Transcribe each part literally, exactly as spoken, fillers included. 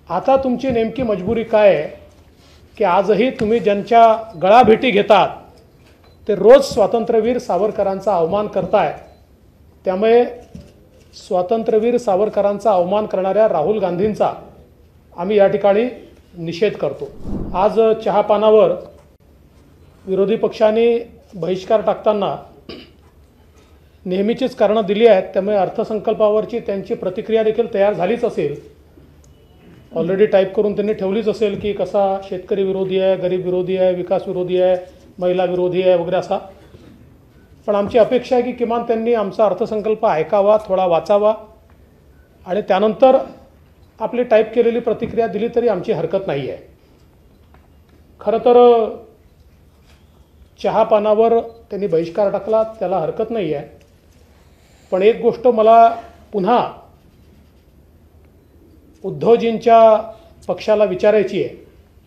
आता तुमची नेमकी मजबुरी काय आहे की आजही तुम्ही ज्यांच्या गळाभेटी घेतात ते रोज स्वातंत्र्यवीर सावरकरांचा अवमान करताय। त्यामुळे स्वातंत्र्यवीर सावरकरांचा अवमान करणाऱ्या राहुल गांधींचा आम्ही या ठिकाणी निषेध करतो। आज चहापानावर विरोधी पक्षांनी बहिष्कार टाकताना नेहमीचीच कारणं दिली आहेत, त्यामुळे अर्थसंकल्पावरची त्यांची प्रतिक्रिया देखील तयार झालीच असेल। ऑलरेडी टाईप करून त्यांनी ठेवलीच असेल की कसा शेतकरी विरोधी आहे, गरीब विरोधी आहे, विकास विरोधी आहे, महिला विरोधी आहे वगैरे असा। पण आमची अपेक्षा आहे की किमान त्यांनी आमचा अर्थसंकल्प ऐकावा, थोडा वाचावा आणि त्यानंतर आपली टाईप केलेली प्रतिक्रिया दिली तरी आमची हरकत नाही आहे। खरं तर चहापानावर त्यांनी बहिष्कार टाकला त्याला हरकत नाही आहे, पण एक गोष्ट मला पुन्हा उद्धवजींच्या पक्षाला विचारायची आहे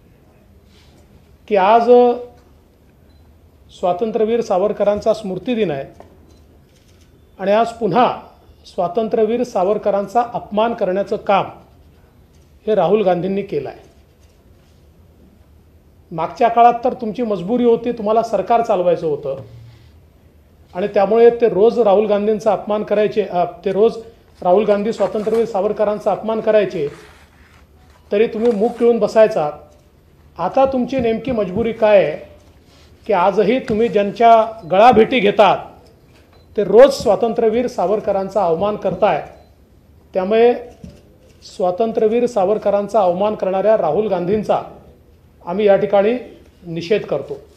की आज स्वातंत्र्यवीर सावरकरांचा स्मृती दिन आहे आणि आज पुन्हा स्वातंत्र्यवीर सावरकरांचा अपमान करण्याचं काम हे राहुल गांधींनी केलं आहे। मागच्या काळात तर तुमची मजबुरी होती, तुम्हाला सरकार चालवायचं होतं आणि त्यामुळे ते रोज राहुल गांधींचा अपमान करायचे, ते रोज राहुल गांधी स्वातंत्र्यवीर सावरकरांचा अपमान करायचे तरी तुम्ही मूग पिळून बसायचा। आता तुमची नेमकी मजबुरी काय आहे की आजही तुम्ही ज्यांच्या गळाभेटी घेतात ते रोज स्वातंत्र्यवीर सावरकरांचा अवमान करताय। त्यामुळे स्वातंत्र्यवीर सावरकरांचा अवमान करणाऱ्या राहुल गांधींचा आम्ही या ठिकाणी निषेध करतो।